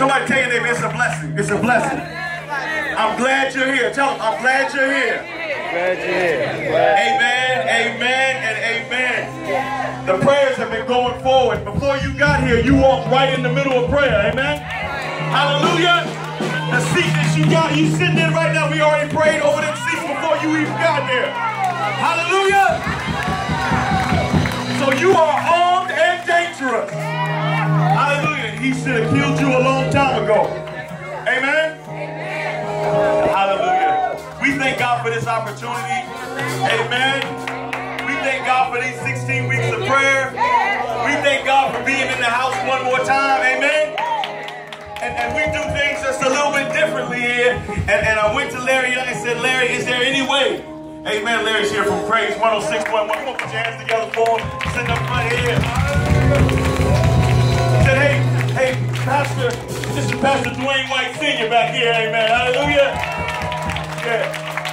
Somebody tell your neighbor it's a blessing. It's a blessing. I'm glad you're here. Tell them, I'm glad you're here. Glad you're here. Amen, amen, and amen. The prayers have been going forward. Before you got here, you walked right in the middle of prayer. Amen. Hallelujah. The seat that you got, you sitting in right now, we already prayed over them seats before you even got there. Hallelujah. So you are armed and dangerous. Hallelujah. He should have killed you a long time ago. Amen. Hallelujah. We thank God for this opportunity. Amen. We thank God for these 16 weeks of prayer. We thank God for being in the house one more time. Amen. And we do things just a little bit differently here. And I went to Larry Young and said, Larry, is there any way? Amen. Larry's here from Praise 106.1. Come on, put your hands together for him. Sitting up front here. Said, hey, Pastor, this is Pastor Dwayne White Sr. back here. Amen. Hallelujah. Yeah.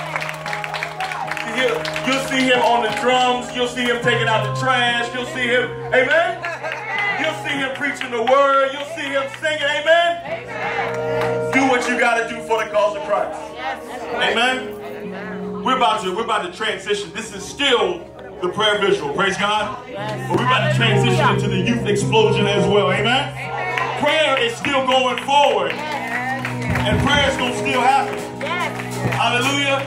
You'll see him on the drums. You'll see him taking out the trash. You'll see him, amen? You'll see him preaching the word. You'll see him singing, amen? Do what you got to do for the cause of Christ. Amen? We're about to transition. This is still the prayer visual. Praise God. But we're about to transition into the youth explosion as well. Amen? Prayer is still going forward. And prayer is going to still happen. Hallelujah.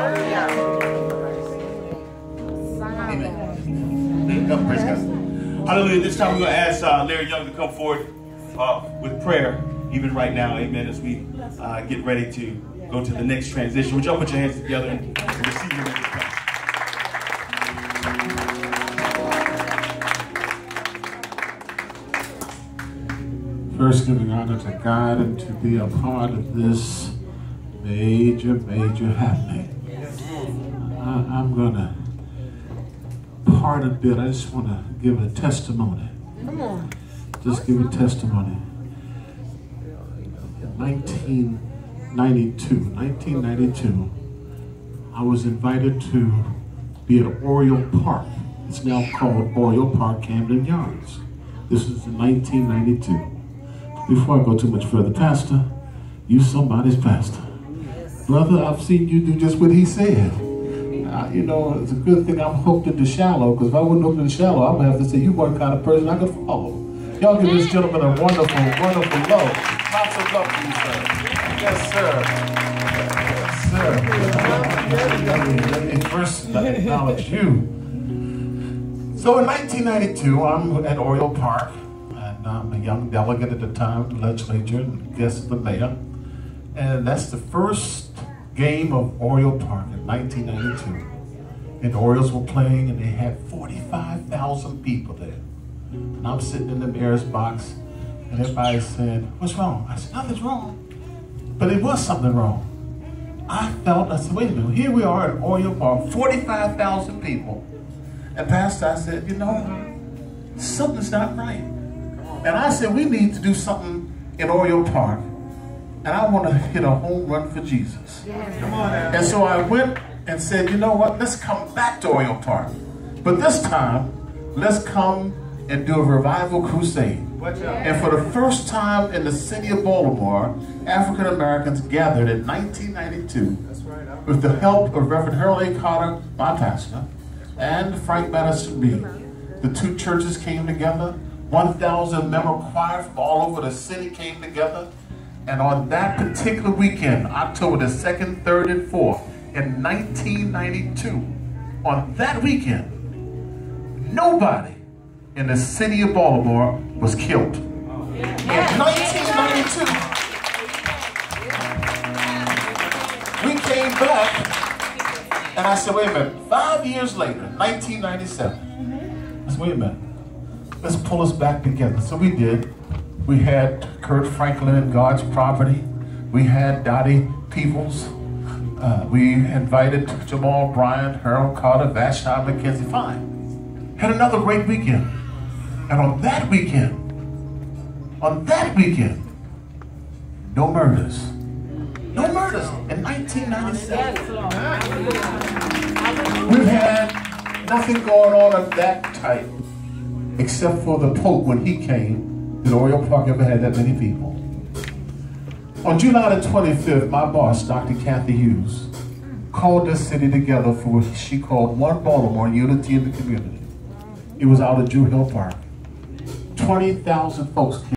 Amen. Praise God. Hallelujah. This time we're going to ask Larry Young to come forward with prayer, even right now. Amen. As we get ready to go to the next transition. Would y'all put your hands together and receive him in this place? First, giving honor to God and to be a part of this major happening. I'm going to part a bit. I just want to give a testimony. Just give a testimony. In 1992, I was invited to be at Oriole Park. It's now called Oriole Park, Camden Yards. This is in 1992. Before I go too much further, Pastor, you somebody's pastor. Brother, I've seen you do just what he said. You know, it's a good thing I'm hooked into shallow, because if I wasn't hooked into shallow, I would have to say, you weren't the kind of person I could follow. Y'all give this gentleman a wonderful, wonderful love. Lots of love for you, sir. Yes, sir. Yes, sir. Let me first acknowledge you. So in 1992, I'm at Oriole Park. I'm a young delegate at the time of the legislature and guest of the mayor. And that's the first game of Oriole Park in 1992. And the Orioles were playing and they had 45,000 people there. And I'm sitting in the mayor's box and everybody said, what's wrong? I said, nothing's wrong. But it was something wrong. I said, wait a minute, here we are at Oriole Park, 45,000 people. And Pastor, I said, you know, something's not right. And I said, we need to do something in Oriole Park. And I want to hit a home run for Jesus. Come on now. And so I went and said, you know what, let's come back to Oriole Park. But this time, let's come and do a revival crusade. And for the first time in the city of Baltimore, African Americans gathered in 1992 with the help of Reverend Harold A. Carter, my pastor, and Frank Madison B. The two churches came together. 1,000 member choir from all over the city came together. And on that particular weekend, October the 2nd, 3rd, and 4th, in 1992, on that weekend, nobody in the city of Baltimore was killed. In 1992, we came back, and I said, wait a minute, 5 years later, 1997, I said, wait a minute. Let's pull us back together. So we did. We had Kurt Franklin and God's Property. We had Dottie Peoples. We invited Jamal Bryant, Harold Carter, Vashti McKenzie. Fine. Had another great weekend. And on that weekend, no murders. No murders in 1997. We've had nothing going on of that type. Except for the Pope when he came, did Oriole Park ever had that many people? On July the 25th, my boss, Dr. Kathy Hughes, called this city together for what she called One Baltimore, Unity in the Community. It was out at Drew Hill Park. 20,000 folks came.